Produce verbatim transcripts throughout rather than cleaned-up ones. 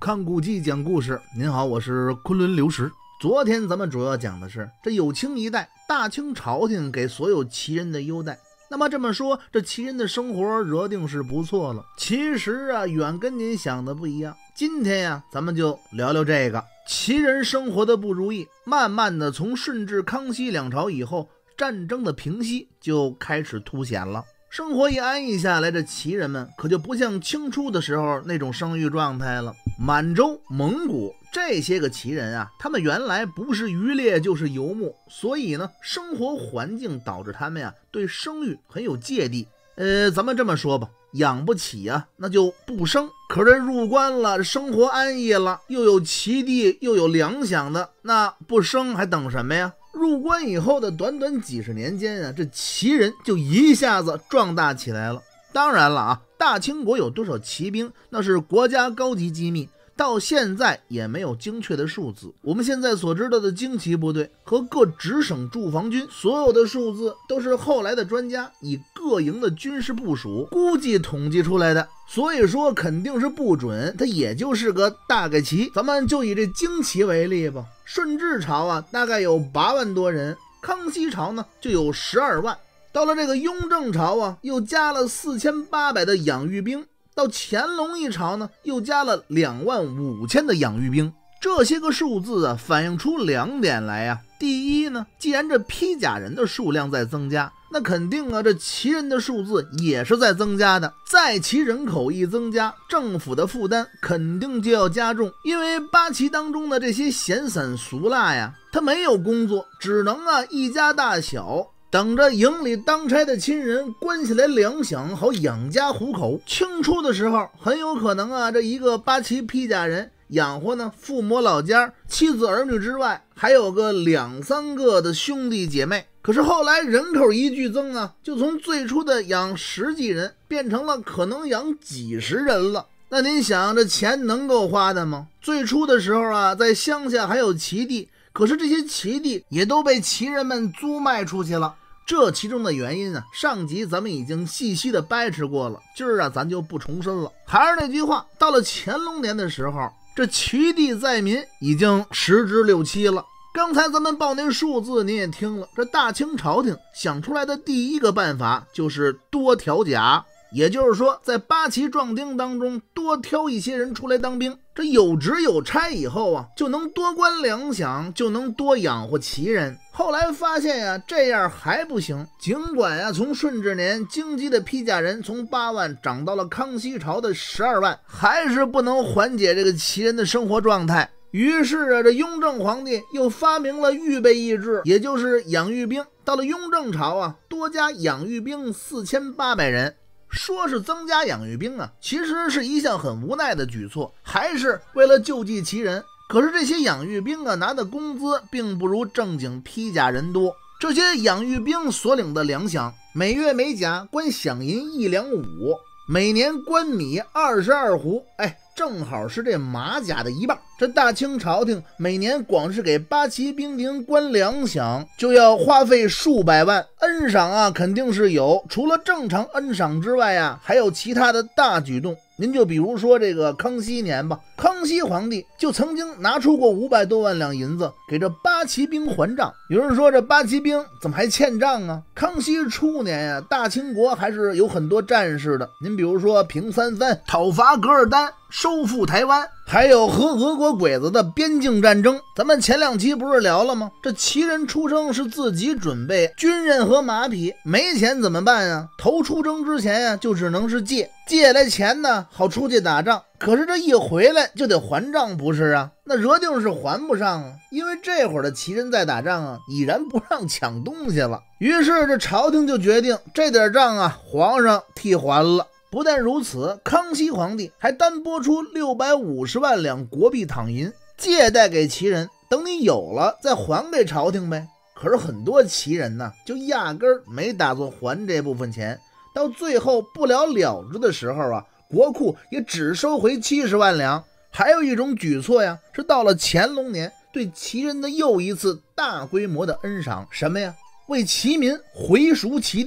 看古籍讲故事。您好，我是昆仑流石。昨天咱们主要讲的是这有清一代大清朝廷给所有旗人的优待。那么这么说，这旗人的生活惹定是不错了。其实啊，远跟您想的不一样。今天呀，咱们就聊聊这个旗人生活的不如意。慢慢的，从顺治、康熙两朝以后，战争的平息就开始凸显了。生活一安逸下来，这旗人们可就不像清初的时候那种生育状态了。满洲、蒙古这些个旗人啊，他们原来不是渔猎就是游牧，所以呢，生活环境导致他们呀对生育很有芥蒂。呃，咱们这么说吧，养不起啊，那就不生。可这入关了，生活安逸了，又有旗地，又有粮饷的，那不生还等什么呀？入关以后的短短几十年间啊，这旗人就一下子壮大起来了。当然了啊，大清国有多少骑兵，那是国家高级机密，到现在也没有精确的数字。我们现在所知道的精骑部队和各直省驻防军，所有的数字都是后来的专家以各营的军事部署估计统计出来的，所以说肯定是不准，它也就是个大概旗。咱们就以这精骑为例吧，顺治朝啊大概有八万多人，康熙朝呢就有十二万，到了这个雍正朝啊又加了四千八百的养育兵，到乾隆一朝呢又加了两万五千的养育兵。这些个数字啊反映出两点来啊。第一呢，既然这披甲人的数量在增加，那肯定啊这旗人的数字也是在增加的。在旗人口一增加，政府的负担肯定就要加重，因为八旗当中的这些闲散俗辣呀，他没有工作，只能啊一家大小等着营里当差的亲人关起来粮饷，好养家糊口。清初的时候，很有可能啊，这一个八旗披甲人养活呢父母老家、妻子儿女之外，还有个两三个的兄弟姐妹。可是后来人口一剧增啊，就从最初的养十几人变成了可能养几十人了。那您想，这钱能够花的吗？最初的时候啊，在乡下还有旗地，可是这些旗地也都被旗人们租卖出去了。这其中的原因啊，上集咱们已经细细的掰扯过了，今儿啊咱就不重申了。还是那句话，到了乾隆年的时候，这旗地在民已经十之六七了。刚才咱们报那数字您也听了，这大清朝廷想出来的第一个办法就是多调甲，也就是说在八旗壮丁当中多挑一些人出来当兵，这有职有差以后啊，就能多关粮饷，就能多养活旗人。后来发现呀、啊，这样还不行。尽管呀、啊，从顺治年京畿的披甲人从八万涨到了康熙朝的十二万，还是不能缓解这个旗人的生活状态。于是啊，这雍正皇帝又发明了预备役制，也就是养育兵。到了雍正朝啊，多加养育兵四千八百人。说是增加养育兵啊，其实是一项很无奈的举措，还是为了救济旗人。可是这些养育兵啊，拿的工资并不如正经披甲人多。这些养育兵所领的粮饷，每月每甲官饷银一两五，每年官米二十二斛，哎，正好是这马甲的一半。这大清朝廷每年光是给八旗兵营官粮饷就要花费数百万，恩赏啊肯定是有，除了正常恩赏之外啊，还有其他的大举动。您就比如说这个康熙年吧，康熙皇帝就曾经拿出过五百多万两银子给这八旗兵还账。有人说这八旗兵怎么还欠账啊？康熙初年呀、啊，大清国还是有很多战事的。您比如说平三藩、讨伐噶尔丹、收复台湾，还有和俄国鬼子的边境战争。咱们前两期不是聊了吗？这旗人出征是自己准备军刃和马匹，没钱怎么办啊？头出征之前呀、啊，就只能是借，借来钱呢好出去打仗。可是这一回来就得还账，不是啊？那惹定是还不上啊，因为这会儿的旗人在打仗啊，已然不让抢东西了。于是这朝廷就决定这点账啊，皇上替还了。不但如此，康熙皇帝还单拨出六百五十万两国币躺银，借贷给旗人，等你有了再还给朝廷呗。可是很多旗人呢，就压根儿没打算还这部分钱，到最后不了了之的时候啊，国库也只收回七十万两。还有一种举措呀，是到了乾隆年对旗人的又一次大规模的恩赏，什么呀？为旗民回赎旗地。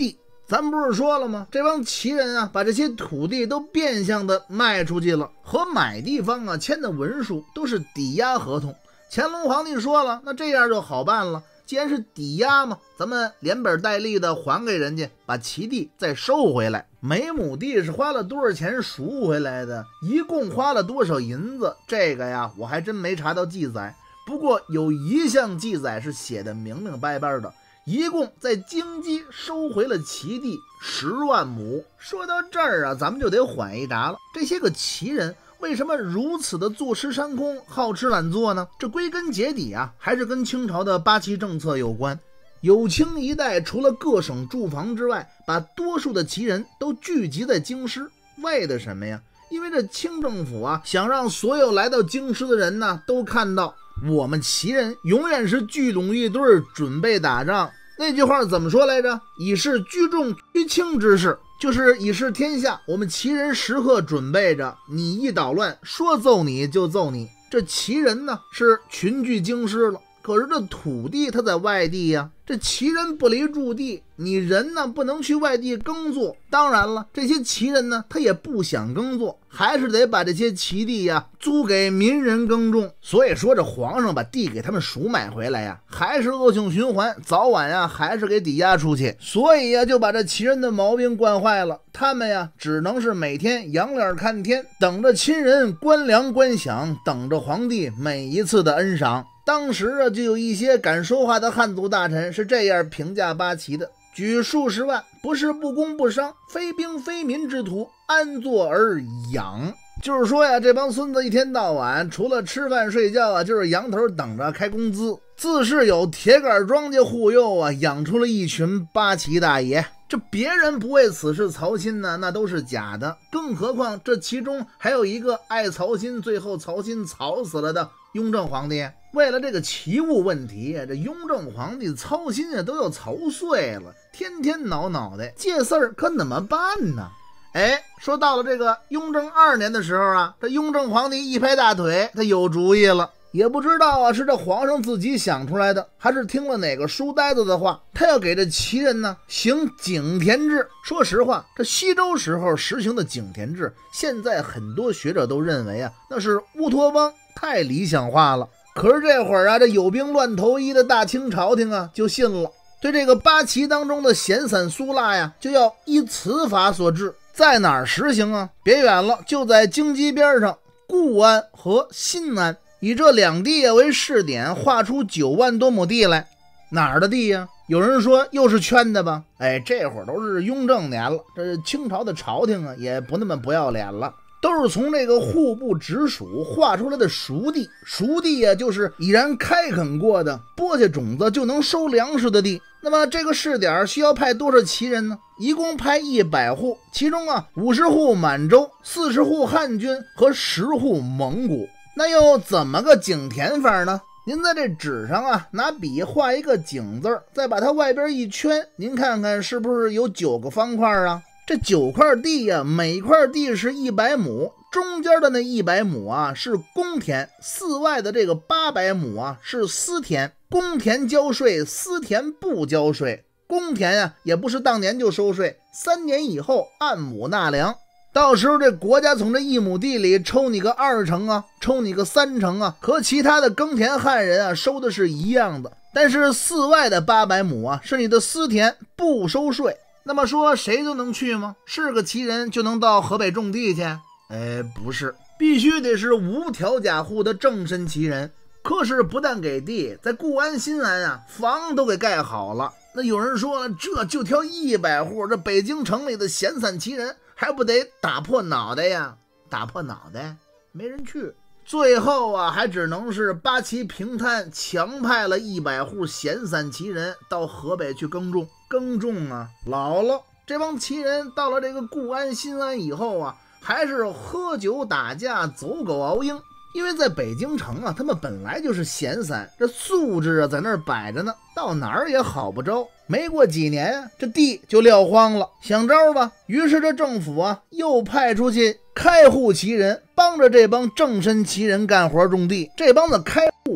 咱不是说了吗？这帮旗人啊，把这些土地都变相的卖出去了，和买地方啊签的文书都是抵押合同。乾隆皇帝说了，那这样就好办了，既然是抵押嘛，咱们连本带利的还给人家，把旗地再收回来。每亩地是花了多少钱赎回来的，一共花了多少银子，这个呀我还真没查到记载。不过有一项记载是写的明明白白的，一共在京畿收回了旗地十万亩。说到这儿啊，咱们就得缓一闸了。这些个旗人为什么如此的坐吃山空，好吃懒做呢？这归根结底啊，还是跟清朝的八旗政策有关。有清一代除了各省驻防之外，把多数的旗人都聚集在京师，为的什么呀？因为这清政府啊，想让所有来到京师的人呢，都看到我们旗人永远是聚拢一堆，准备打仗。那句话怎么说来着？以示居重居轻之势，就是以示天下，我们旗人时刻准备着，你一捣乱，说揍你就揍你。这旗人呢，是群聚京师了，可是这土地它在外地呀，这旗人不离驻地，你人呢不能去外地耕作。当然了，这些旗人呢，他也不想耕作，还是得把这些旗地呀租给民人耕种。所以说这皇上把地给他们赎买回来呀，还是恶性循环，早晚呀还是给抵押出去。所以呀，就把这旗人的毛病惯坏了。他们呀只能是每天仰脸看天，等着亲人官粮官饷，等着皇帝每一次的恩赏。当时啊，就有一些敢说话的汉族大臣是这样评价八旗的：举数十万，不是不攻不伤，非兵非民之徒，安坐而养。就是说呀，这帮孙子一天到晚除了吃饭睡觉啊，就是仰头等着开工资，自是有铁杆庄稼护佑啊，养出了一群八旗大爷。这别人不为此事操心呢，那都是假的。更何况这其中还有一个爱操心，最后操心操死了的雍正皇帝。为了这个旗务问题，这雍正皇帝操心啊都要操碎了，天天挠脑袋，这事儿可怎么办呢？哎，说到了这个雍正二年的时候啊，这雍正皇帝一拍大腿，他有主意了。也不知道啊，是这皇上自己想出来的，还是听了哪个书呆子的话，他要给这旗人呢行井田制。说实话，这西周时候实行的井田制，现在很多学者都认为啊，那是乌托邦，太理想化了。可是这会儿啊，这有兵乱投医的大清朝廷啊就信了，对这个八旗当中的闲散苏腊呀，就要依此法所治。在哪儿实行啊？别远了，就在京畿边上，固安和新安，以这两地为试点，划出九万多亩地来。哪儿的地呀？有人说又是圈的吧？哎，这会儿都是雍正年了，这清朝的朝廷啊也不那么不要脸了，都是从这个户部直属划出来的熟地。熟地呀，就是已然开垦过的，播下种子就能收粮食的地。那么这个试点需要派多少旗人呢？一共派一百户，其中啊五十户满洲，四十户汉军和十户蒙古。那又怎么个井田法呢？您在这纸上啊拿笔画一个井字，再把它外边一圈，您看看是不是有九个方块啊？这九块地呀、啊，每块地是一百亩，中间的那一百亩啊是公田，四外的这个八百亩啊是私田。公田交税，私田不交税。公田啊也不是当年就收税，三年以后按亩纳粮。到时候这国家从这一亩地里抽你个二成啊，抽你个三成啊，和其他的耕田汉人啊收的是一样的。但是四外的八百亩啊是你的私田，不收税。那么说谁都能去吗？是个旗人就能到河北种地去？哎，不是，必须得是无条假户的正身旗人。可是不但给地，在固安新安啊房都给盖好了。那有人说了，这就挑一百户，这北京城里的闲散旗人还不得打破脑袋呀？打破脑袋没人去。最后啊还只能是八旗平摊，强派了一百户闲散旗人到河北去耕种。耕种啊老了，这帮旗人到了这个固安新安以后啊，还是喝酒打架，走狗熬鹰。因为在北京城啊，他们本来就是闲散，这素质啊在那儿摆着呢，到哪儿也好不着。没过几年啊，这地就撂荒了，想招吧。于是这政府啊又派出去开户旗人，帮着这帮正身旗人干活种地。这帮子开户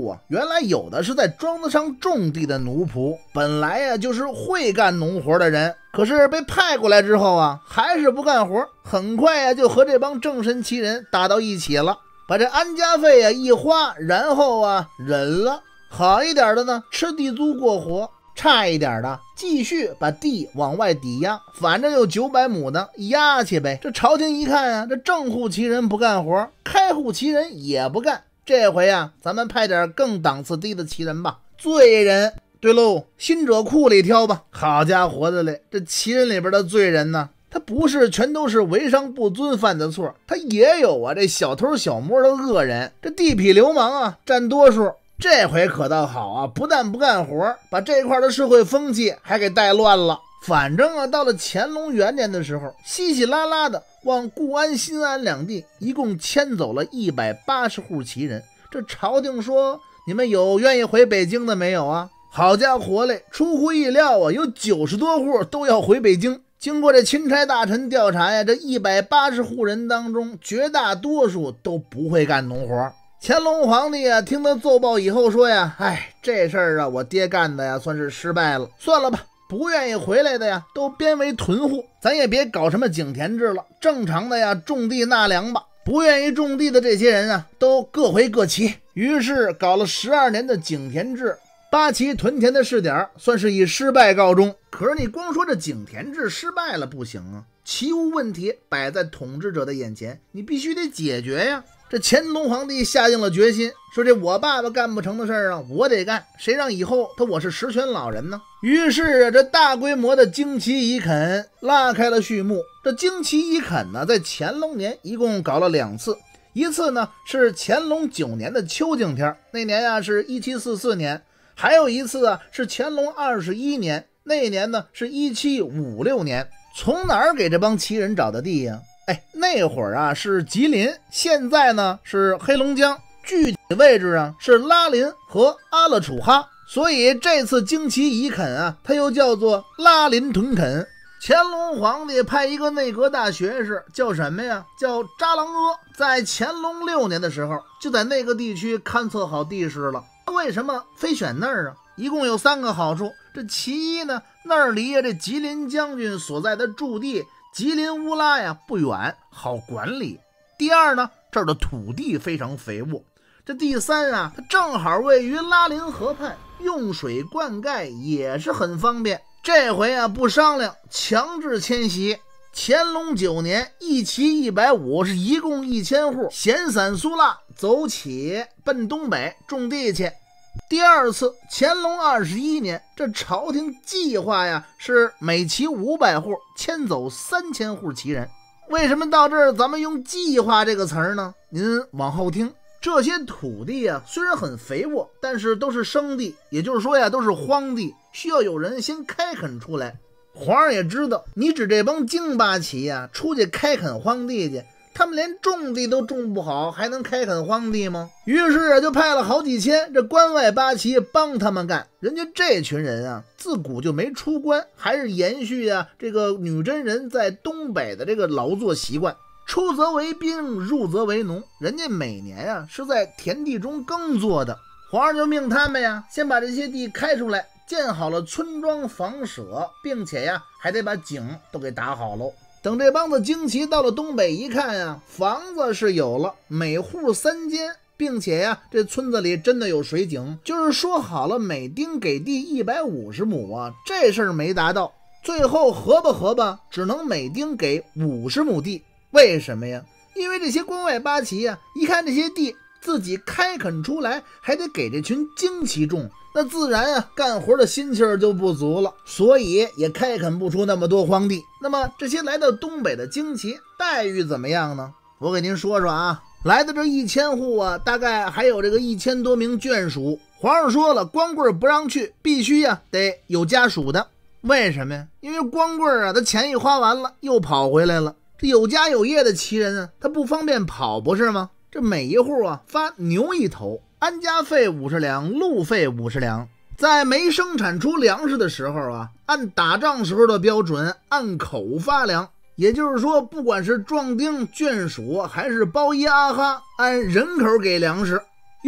啊，原来有的是在庄子上种地的奴仆，本来呀、啊、就是会干农活的人，可是被派过来之后啊，还是不干活，很快呀、啊、就和这帮正神奇人打到一起了，把这安家费啊一花，然后啊忍了。好一点的呢，吃地租过活；差一点的，继续把地往外抵押，反正有九百亩的押去呗。这朝廷一看啊，这正户旗人不干活，开户旗人也不干，这回啊，咱们派点更档次低的旗人吧。罪人，对喽，新者库里挑吧。好家伙的嘞，这旗人里边的罪人呢，他不是全都是为商不尊犯的错，他也有啊这小偷小摸的恶人，这地痞流氓啊占多数。这回可倒好啊，不但不干活，把这块的社会风气还给带乱了。反正啊，到了乾隆元年的时候，稀稀拉拉的往固安、新安两地一共迁走了一百八十户旗人。这朝廷说，你们有愿意回北京的没有啊？好家伙嘞，出乎意料啊，有九十多户都要回北京。经过这钦差大臣调查呀，这一百八十户人当中，绝大多数都不会干农活。乾隆皇帝啊，听到奏报以后说呀，哎，这事儿啊，我爹干的呀，算是失败了，算了吧。不愿意回来的呀，都编为屯户，咱也别搞什么井田制了，正常的呀，种地纳粮吧。不愿意种地的这些人啊，都各回各旗。于是搞了十二年的井田制，八旗屯田的试点算是以失败告终。可是你光说这井田制失败了不行啊，其物问题摆在统治者的眼前，你必须得解决呀。这乾隆皇帝下定了决心，说这我爸爸干不成的事儿啊，我得干，谁让以后他我是实权老人呢？于是啊，这大规模的旌旗仪垦拉开了序幕。这旌旗仪垦呢，在乾隆年一共搞了两次，一次呢是乾隆九年的秋景天，那年啊是一七四四年，还有一次啊是乾隆二十一年，那年呢是一七五六年。从哪儿给这帮旗人找的地呀？哎，那会儿啊是吉林，现在呢是黑龙江，具体位置啊是拉林和阿勒楚哈，所以这次旌旗仪垦啊，它又叫做拉林屯垦。乾隆皇帝派一个内阁大学士，叫什么呀？叫扎郎阿，在乾隆六年的时候，就在那个地区勘测好地势了。为什么非选那儿啊？一共有三个好处。这其一呢，那儿离这吉林将军所在的驻地吉林乌拉呀不远，好管理。第二呢，这儿的土地非常肥沃。这第三啊，它正好位于拉林河畔，用水灌溉也是很方便。这回啊不商量，强制迁徙。乾隆九年，一旗一百五，是一共一千户，闲散苏拉，走起奔东北种地去。第二次，乾隆二十一年，这朝廷计划呀是每旗五百户，迁走三千户旗人。为什么到这儿咱们用计划这个词儿呢？您往后听。这些土地啊虽然很肥沃，但是都是生地，也就是说呀都是荒地，需要有人先开垦出来。皇上也知道，你指这帮京八旗呀出去开垦荒地去，他们连种地都种不好，还能开垦荒地吗？于是啊，就派了好几千这关外八旗帮他们干。人家这群人啊，自古就没出关，还是延续啊这个女真人在东北的这个劳作习惯。出则为兵，入则为农，人家每年啊是在田地中耕作的。皇上就命他们呀，先把这些地开出来，建好了村庄房舍，并且呀还得把井都给打好喽。等这帮子旌旗到了东北一看呀，房子是有了，每户三间，并且呀这村子里真的有水井，就是说好了每丁给地一百五十亩啊，这事儿没达到，最后合吧合吧，只能每丁给五十亩地。为什么呀？因为这些关外八旗呀，一看这些地自己开垦出来，还得给这群旌旗种，那自然啊干活的心气儿就不足了，所以也开垦不出那么多荒地。那么这些来到东北的旌旗待遇怎么样呢？我给您说说啊，来的这一千户啊，大概还有这个一千多名眷属。皇上说了，光棍不让去，必须呀得有家属的。为什么呀？因为光棍啊，他钱一花完了，又跑回来了。这有家有业的旗人啊，他不方便跑，不是吗？这每一户啊发牛一头，安家费五十两，路费五十两。在没生产出粮食的时候啊，按打仗时候的标准，按口发粮。也就是说，不管是壮丁、眷属还是包衣阿哈，按人口给粮食。哟，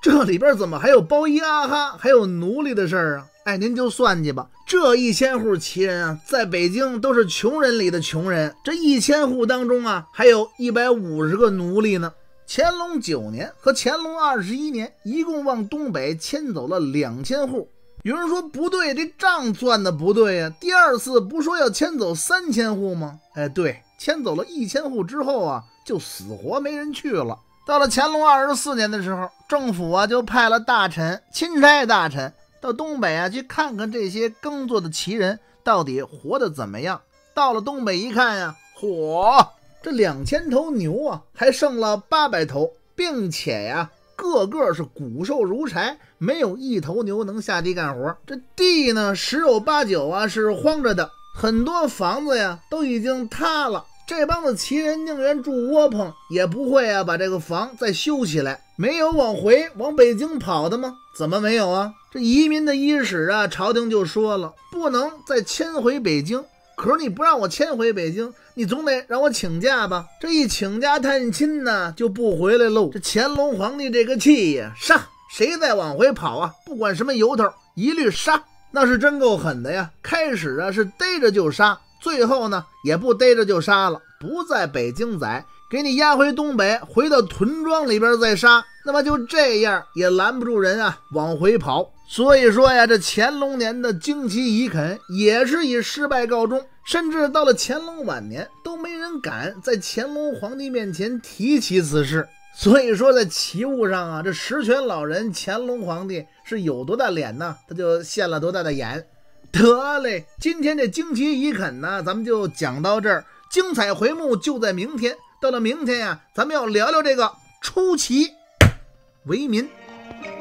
这里边怎么还有包衣阿哈，还有奴隶的事儿啊？哎，您就算计吧，这一千户旗人啊，在北京都是穷人里的穷人。这一千户当中啊，还有一百五十个奴隶呢。乾隆九年和乾隆二十一年，一共往东北迁走了两千户。有人说不对，这账算的不对呀、啊。第二次不说要迁走三千户吗？哎，对，迁走了一千户之后啊，就死活没人去了。到了乾隆二十四年的时候，政府啊就派了大臣、钦差大臣到东北啊去看看这些耕作的旗人到底活得怎么样。到了东北一看呀、啊，嚯，这两千头牛啊，还剩了八百头，并且呀、啊，个个是骨瘦如柴，没有一头牛能下地干活。这地呢，十有八九啊是荒着的，很多房子呀都已经塌了。这帮子旗人宁愿住窝棚，也不会啊把这个房再修起来。没有往回往北京跑的吗？怎么没有啊？这移民的伊始啊，朝廷就说了，不能再迁回北京。可是你不让我迁回北京，你总得让我请假吧？这一请假探亲呢，就不回来喽。这乾隆皇帝这个气呀，杀！谁再往回跑啊？不管什么由头，一律杀！那是真够狠的呀！开始啊是逮着就杀。最后呢，也不逮着就杀了，不在北京宰，给你押回东北，回到屯庄里边再杀。那么就这样也拦不住人啊往回跑。所以说呀，这乾隆年的旌旗遗垦也是以失败告终，甚至到了乾隆晚年都没人敢在乾隆皇帝面前提起此事。所以说在旗务上啊，这十全老人乾隆皇帝是有多大脸呢，他就现了多大的眼。得嘞，今天这旌旗遗垦呢，咱们就讲到这儿，精彩回目就在明天。到了明天呀、啊，咱们要聊聊这个出旗为民。